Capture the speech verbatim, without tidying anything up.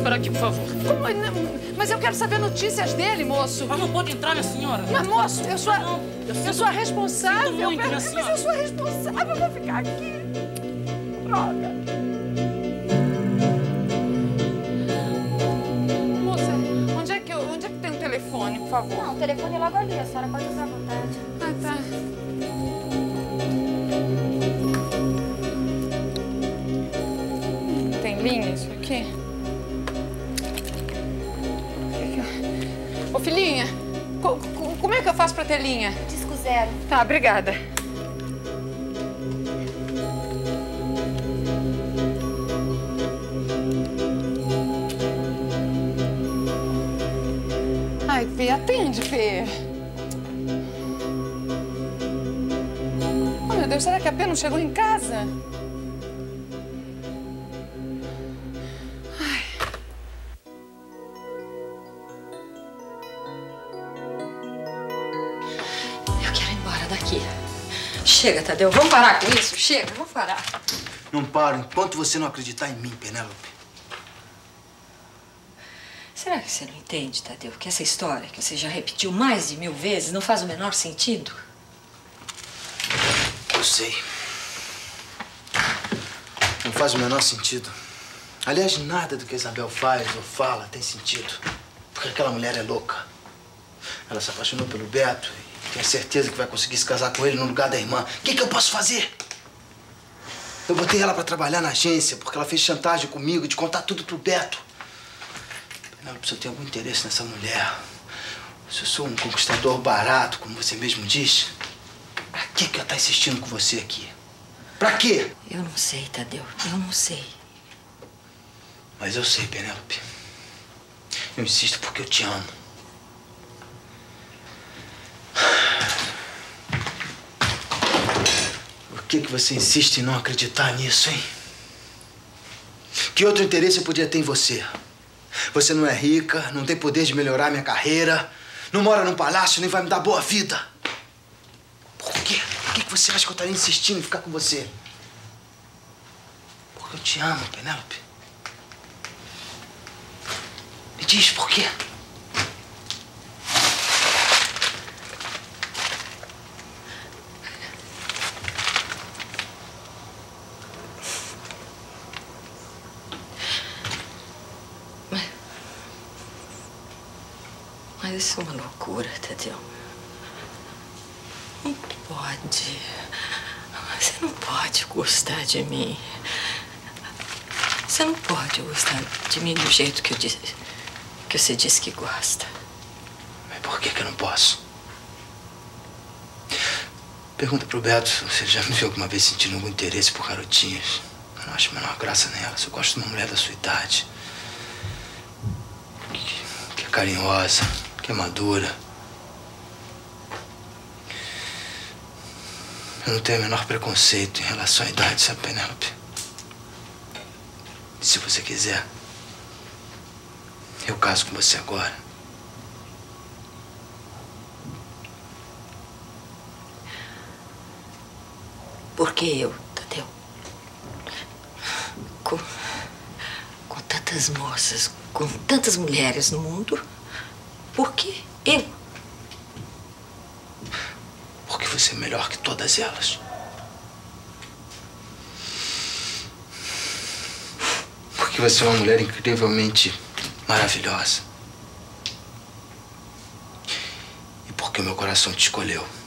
senhor aqui, por favor. Como? Mas eu quero saber notícias dele, moço. Mas não pode entrar, minha senhora. Mas, moço, eu sou a, não, eu, eu sou a responsável. Sinto muito, eu, minha mas senhora. eu sou a responsável. Eu vou ficar aqui. Droga. Moça, onde é que, eu, onde é que tem um telefone, por favor? Não, o telefone é logo ali. A senhora pode usar à vontade. Ah, tá. Tem linha isso aqui? Ô, filhinha, co co como é que eu faço pra ter linha? Disco zero. Tá, obrigada. Ai, Fê, atende, Fê. Oh, meu Deus, será que a Fê não chegou em casa? Daqui. Chega, Tadeu. Vamos parar com isso? Chega, vamos parar. Não paro enquanto você não acreditar em mim, Penélope. Será que você não entende, Tadeu, que essa história que você já repetiu mais de mil vezes não faz o menor sentido? Eu sei. Não faz o menor sentido. Aliás, nada do que a Isabel faz ou fala tem sentido. Porque aquela mulher é louca. Ela se apaixonou pelo Beto e tem certeza que vai conseguir se casar com ele no lugar da irmã. O que, que eu posso fazer? Eu botei ela pra trabalhar na agência porque ela fez chantagem comigo de contar tudo pro Beto. Penélope, se eu tenho algum interesse nessa mulher, se eu sou um conquistador barato, como você mesmo diz, pra que que eu tá insistindo com você aqui? Pra quê? Eu não sei, Tadeu. Eu não sei. Mas eu sei, Penélope. Eu insisto porque eu te amo. Por que que você insiste em não acreditar nisso, hein? Que outro interesse eu podia ter em você? Você não é rica, não tem poder de melhorar minha carreira, não mora num palácio, nem vai me dar boa vida. Por quê? Por que que você acha que eu estaria insistindo em ficar com você? Porque eu te amo, Penélope. Me diz por quê? Mas isso é uma loucura, Tadeu. Não pode. Você não pode gostar de mim. Você não pode gostar de mim do jeito que eu disse, que você disse que gosta. Mas por que que eu não posso? Pergunta pro Beto se ele já me viu alguma vez sentindo algum interesse por garotinhas. Eu não acho a menor graça nelas. Eu gosto de uma mulher da sua idade. Que, que é carinhosa, que é madura. Eu não tenho o menor preconceito em relação à idade, sabe, Penélope? E se você quiser, eu caso com você agora. Por que eu, Tadeu? Com, com tantas moças, com tantas mulheres no mundo, por que eu? Porque você é melhor que todas elas. Porque você é uma mulher incrivelmente maravilhosa. E porque o meu coração te escolheu.